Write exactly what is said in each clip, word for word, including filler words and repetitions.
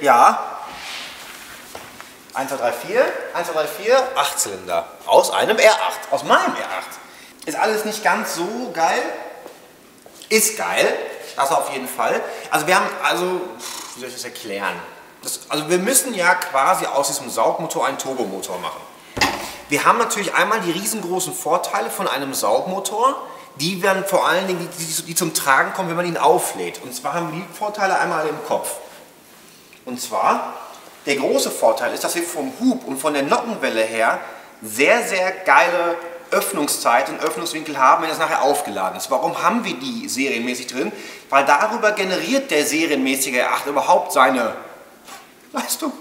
Ja. eins, zwei, drei, vier. eins, zwei, drei, vier. acht Zylinder. Aus einem R acht. Aus meinem R acht. Ist alles nicht ganz so geil. Ist geil. Das auf jeden Fall. Also wir haben, also, wie soll ich das erklären? Das, also wir müssen ja quasi aus diesem Saugmotor einen Turbomotor machen. Wir haben natürlich einmal die riesengroßen Vorteile von einem Saugmotor. Die werden vor allen Dingen, die, die, die zum Tragen kommen, wenn man ihn auflädt. Und zwar haben wir die Vorteile einmal im Kopf. Und zwar, der große Vorteil ist, dass wir vom Hub und von der Nockenwelle her sehr, sehr geile Öffnungszeit und Öffnungswinkel haben, wenn es nachher aufgeladen ist. Warum haben wir die serienmäßig drin? Weil darüber generiert der serienmäßige R acht überhaupt seine Leistung.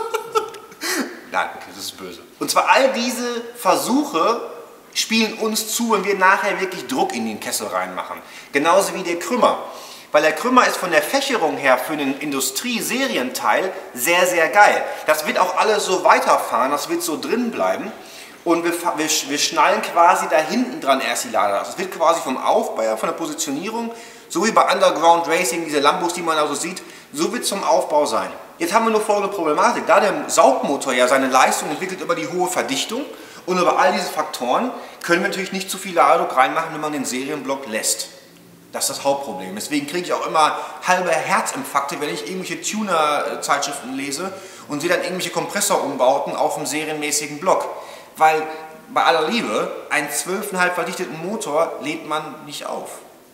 Nein, okay, das ist böse. Und zwar all diese Versuche spielen uns zu, wenn wir nachher wirklich Druck in den Kessel reinmachen. Genauso wie der Krümmer. Weil der Krümmer ist von der Fächerung her für einen Industrie-Serienteil sehr, sehr geil. Das wird auch alles so weiterfahren, das wird so drin bleiben. Und wir, wir, wir schnallen quasi da hinten dran erst die Lader. Das wird quasi vom Aufbau, von der Positionierung, so wie bei Underground Racing, diese Lambos, die man da so sieht, so wird es zum Aufbau sein. Jetzt haben wir nur folgende Problematik. Da der Saugmotor ja seine Leistung entwickelt über die hohe Verdichtung und über all diese Faktoren, können wir natürlich nicht zu viel Ladedruck reinmachen, wenn man den Serienblock lässt. Das ist das Hauptproblem. Deswegen kriege ich auch immer halbe Herzinfarkte, wenn ich irgendwelche Tuner-Zeitschriften lese und sehe dann irgendwelche Kompressorumbauten auf dem serienmäßigen Block. Weil bei aller Liebe, einen zwölf Komma fünf verdichteten Motor lädt man nicht auf.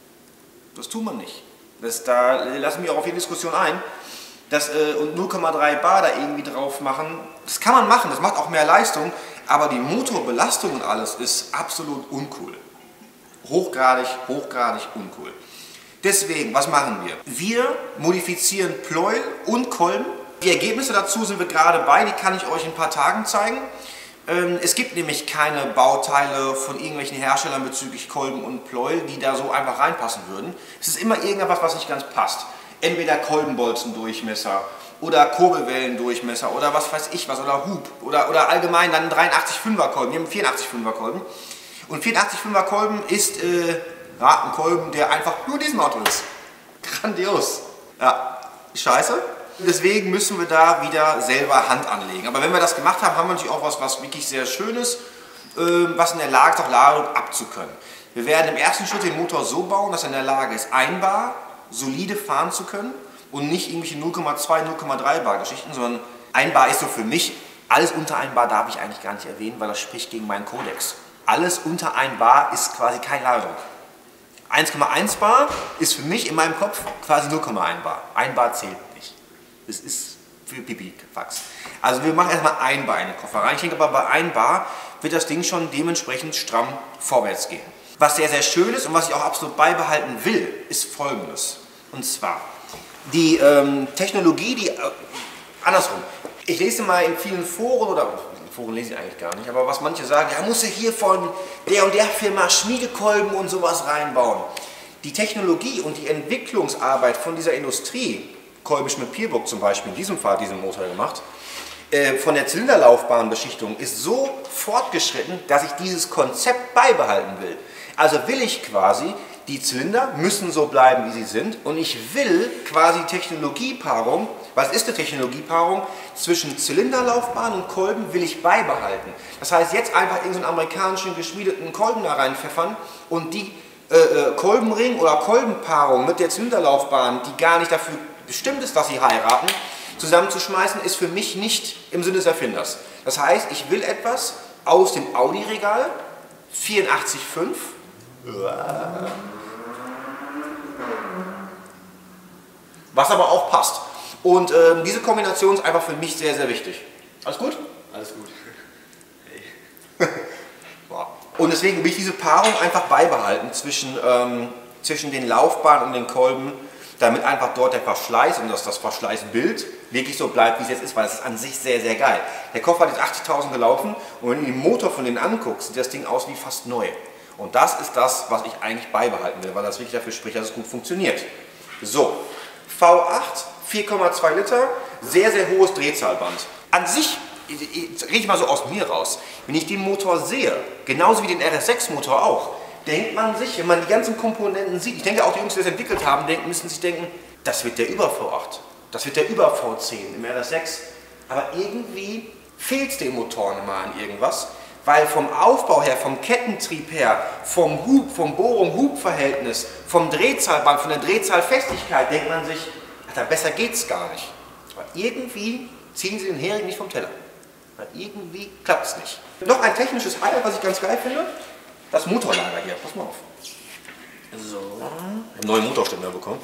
Das tut man nicht. Das, da lassen wir auch auf jede Diskussion ein. Das, äh, und null Komma drei Bar da irgendwie drauf machen, das kann man machen, das macht auch mehr Leistung, aber die Motorbelastung und alles ist absolut uncool. Hochgradig, hochgradig uncool. Deswegen, was machen wir? Wir modifizieren Pleuel und Kolben. Die Ergebnisse dazu sind wir gerade bei, die kann ich euch in ein paar Tagen zeigen. Ähm, es gibt nämlich keine Bauteile von irgendwelchen Herstellern bezüglich Kolben und Pleuel, die da so einfach reinpassen würden. Es ist immer irgendwas, was nicht ganz passt. Entweder Kolbenbolzendurchmesser oder Kurbelwellendurchmesser oder was weiß ich was oder Hub oder, oder allgemein dann ein dreiundachtzig Fünfer Kolben. Wir haben einen vierundachtzig Fünfer Kolben. Und vierundachtzig Fünfer Kolben ist äh, ja, ein Kolben, der einfach nur diesem Auto ist. Grandios. Ja, scheiße. Deswegen müssen wir da wieder selber Hand anlegen. Aber wenn wir das gemacht haben, haben wir natürlich auch was, was wirklich sehr Schönes, äh, was in der Lage ist, auch Ladung abzukönnen. Wir werden im ersten Schritt den Motor so bauen, dass er in der Lage ist, ein Bar solide fahren zu können und nicht irgendwelche null Komma zwei, null Komma drei Bar Geschichten, sondern ein Bar ist so für mich, alles unter ein Bar darf ich eigentlich gar nicht erwähnen, weil das spricht gegen meinen Kodex. Alles unter ein Bar ist quasi kein Ladedruck. eins Komma eins Bar ist für mich in meinem Kopf quasi null Komma eins Bar. ein Bar zählt nicht. Das ist für Pipi-Fax. Also wir machen erstmal ein Bar in den Koffer rein. Ich denke aber bei ein Bar wird das Ding schon dementsprechend stramm vorwärts gehen. Was sehr, sehr schön ist und was ich auch absolut beibehalten will, ist Folgendes. Und zwar die ähm, Technologie, die... Äh, andersrum. Ich lese mal in vielen Foren oder... Foren lese ich eigentlich gar nicht, aber was manche sagen, ja, muss ja hier von der und der Firma Schmiedekolben und sowas reinbauen. Die Technologie und die Entwicklungsarbeit von dieser Industrie, Kolbe Schmidt-Pierburg zum Beispiel, in diesem Fall diesen Motor gemacht, äh, von der Zylinderlaufbahnbeschichtung ist so fortgeschritten, dass ich dieses Konzept beibehalten will. Also will ich quasi, die Zylinder müssen so bleiben, wie sie sind und ich will quasi Technologiepaarung, was ist eine Technologiepaarung? Zwischen Zylinderlaufbahn und Kolben will ich beibehalten. Das heißt, jetzt einfach irgendeinen so amerikanischen geschmiedeten Kolben da reinpfeffern und die äh, äh, Kolbenring oder Kolbenpaarung mit der Zylinderlaufbahn, die gar nicht dafür bestimmt ist, dass sie heiraten, zusammenzuschmeißen, ist für mich nicht im Sinne des Erfinders. Das heißt, ich will etwas aus dem Audi-Regal, vierundachtzig Komma fünf, was aber auch passt. Und ähm, diese Kombination ist einfach für mich sehr, sehr wichtig. Alles gut? Alles gut. Hey. Und deswegen will ich diese Paarung einfach beibehalten zwischen, ähm, zwischen den Laufbahnen und den Kolben, damit einfach dort der Verschleiß und das, das Verschleißbild wirklich so bleibt, wie es jetzt ist, weil es ist an sich sehr, sehr geil. Der Koffer hat jetzt achtzigtausend gelaufen und wenn du den Motor von denen anguckst, sieht das Ding aus wie fast neu. Und das ist das, was ich eigentlich beibehalten will, weil das wirklich dafür spricht, dass es gut funktioniert. So, V acht, vier Komma zwei Liter, sehr, sehr hohes Drehzahlband. An sich, rede ich mal so aus mir raus, wenn ich den Motor sehe, genauso wie den R S sechs Motor auch, denkt man sich, wenn man die ganzen Komponenten sieht, ich denke auch die Jungs, die das entwickelt haben, denken, müssen sich denken, das wird der Über-V acht. Das wird der Über V zehn im R S sechs. Aber irgendwie fehlt es den Motoren immer an irgendwas. Weil vom Aufbau her, vom Kettentrieb her, vom Hub, vom Bohrung-Hub-Verhältnis, vom Drehzahlband, von der Drehzahlfestigkeit denkt man sich, Alter, besser geht's gar nicht. Aber irgendwie ziehen sie den Hering nicht vom Teller. Weil irgendwie klappt es nicht. Noch ein technisches Highlight, was ich ganz geil finde, das Motorlager hier. Pass mal auf. So. Einen neuen Motorständer bekommen.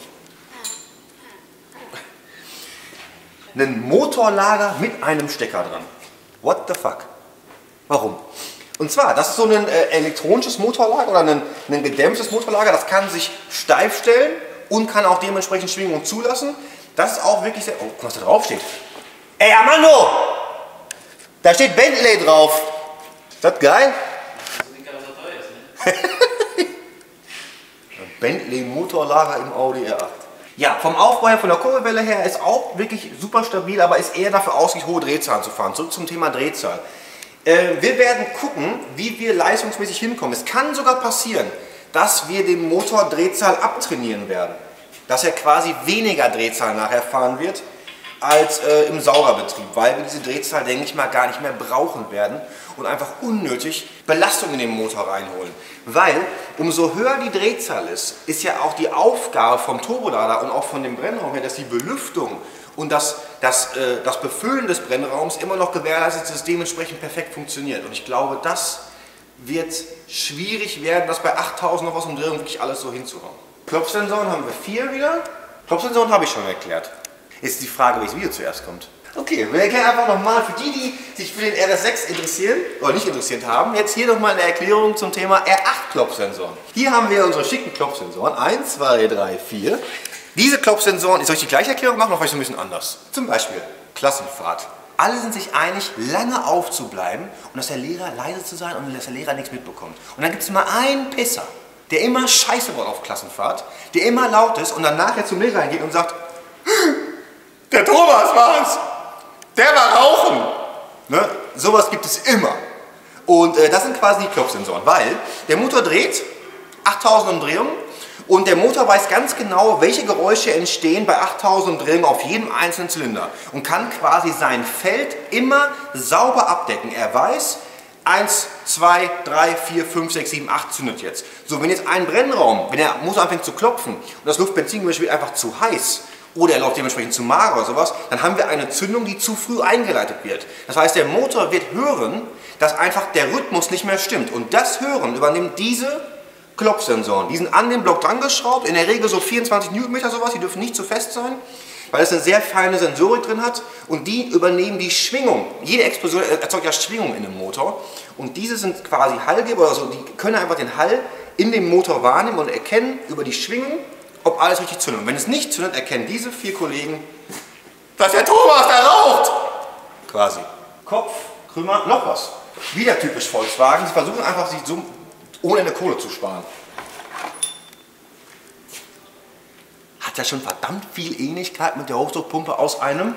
Ein Motorlager mit einem Stecker dran. What the fuck? Warum? Und zwar, das ist so ein äh, elektronisches Motorlager oder ein, ein gedämpftes Motorlager, das kann sich steif stellen und kann auch dementsprechend Schwingung zulassen. Das ist auch wirklich sehr... Oh, guck mal, was da drauf steht. Ey, Armando! Da steht Bentley drauf. Ist das geil? Das ist nicht ganz so teuer, ne? Bentley Motorlager im Audi R acht. Ja, vom Aufbau her, von der Kurbelwelle her ist auch wirklich super stabil, aber ist eher dafür ausgelegt, hohe Drehzahlen zu fahren. Zurück zum Thema Drehzahl. Äh, wir werden gucken, wie wir leistungsmäßig hinkommen. Es kann sogar passieren, dass wir den Motor Drehzahl abtrainieren werden. Dass er quasi weniger Drehzahl nachher fahren wird als äh, im Saugerbetrieb, weil wir diese Drehzahl, denke ich mal, gar nicht mehr brauchen werden und einfach unnötig Belastung in den Motor reinholen. Weil umso höher die Drehzahl ist, ist ja auch die Aufgabe vom Turbolader und auch von dem Brennraum her, dass die Belüftung und das, das, äh, das Befüllen des Brennraums immer noch gewährleistet ist, dass es dementsprechend perfekt funktioniert. Und ich glaube, das wird schwierig werden, das bei achttausend noch aus dem Drehung wirklich alles so hinzuhauen. Klopfsensoren haben wir vier wieder. Klopfsensoren habe ich schon erklärt. Jetzt die Frage, welches Video zuerst kommt. Okay, wir erklären einfach nochmal für die, die sich für den R S sechs interessieren oder nicht interessiert haben, jetzt hier nochmal eine Erklärung zum Thema R acht Klopfsensoren. Hier haben wir unsere schicken Klopfsensoren. eins, zwei, drei, vier. Diese Klopfsensoren, soll ich die gleiche Erklärung machen oder vielleicht ein bisschen anders? Zum Beispiel Klassenfahrt. Alle sind sich einig, lange aufzubleiben und dass der Lehrer leise zu sein und dass der Lehrer nichts mitbekommt. Und dann gibt es immer einen Pisser, der immer Scheiße baut auf Klassenfahrt, der immer laut ist und dann nachher zum Lehrer hingeht und sagt, der Thomas war's, der war rauchen. Ne? Sowas gibt es immer. Und äh, das sind quasi die Klopfsensoren, weil der Motor dreht achttausend Umdrehungen und der Motor weiß ganz genau, welche Geräusche entstehen bei achttausend Umdrehungen auf jedem einzelnen Zylinder und kann quasi sein Feld immer sauber abdecken. Er weiß, eins, zwei, drei, vier, fünf, sechs, sieben, acht zündet jetzt. So, wenn jetzt ein Brennraum, wenn der Motor anfängt zu klopfen und das Luftbenzingemisch wird einfach zu heiß, oder er läuft dementsprechend zu mager oder sowas, dann haben wir eine Zündung, die zu früh eingeleitet wird. Das heißt, der Motor wird hören, dass einfach der Rhythmus nicht mehr stimmt. Und das Hören übernehmen diese Klopfsensoren. Die sind an den Block dran geschraubt, in der Regel so vierundzwanzig Newtonmeter sowas, die dürfen nicht zu fest sein, weil es eine sehr feine Sensorik drin hat und die übernehmen die Schwingung. Jede Explosion erzeugt ja Schwingung in dem Motor und diese sind quasi Hallgeber oder so, die können einfach den Hall in dem Motor wahrnehmen und erkennen über die Schwingung, ob alles richtig zündet. Und wenn es nicht zündet, erkennen diese vier Kollegen, dass der Thomas, der raucht! Quasi. Kopf, Krümmer, noch was. Wieder typisch Volkswagen. Sie versuchen einfach, sich so ohne eine Kohle zu sparen. Hat ja schon verdammt viel Ähnlichkeit mit der Hochdruckpumpe aus einem...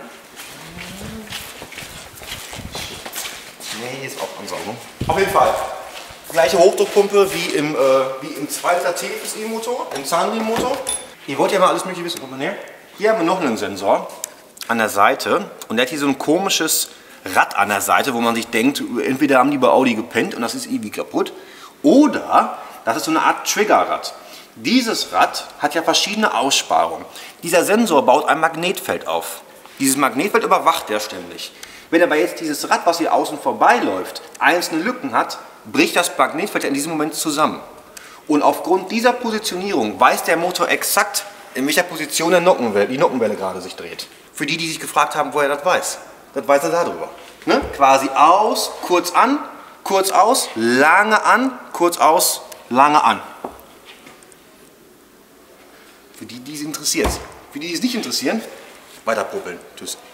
Nee, ist auch Ansaugung. Auf jeden Fall. Gleiche Hochdruckpumpe wie im, äh, wie im zwei Liter T F S I-Motor, im Zahnriemenmotor. Ihr wollt ja mal alles mögliche wissen. Guck mal her. Hier haben wir noch einen Sensor an der Seite und der hat hier so ein komisches Rad an der Seite, wo man sich denkt, entweder haben die bei Audi gepennt und das ist irgendwie kaputt oder das ist so eine Art Triggerrad. Dieses Rad hat ja verschiedene Aussparungen. Dieser Sensor baut ein Magnetfeld auf. Dieses Magnetfeld überwacht er ständig. Wenn aber jetzt dieses Rad, was hier außen vorbeiläuft, einzelne Lücken hat, bricht das Magnetfeld in diesem Moment zusammen. Und aufgrund dieser Positionierung weiß der Motor exakt, in welcher Position der Nockenwelle, die Nockenwelle gerade sich dreht. Für die, die sich gefragt haben, woher er das weiß, das weiß er darüber. Ne? Quasi aus, kurz an, kurz aus, lange an, kurz aus, lange an. Für die, die es interessiert. Für die, die es nicht interessieren, weiter popeln. Tschüss.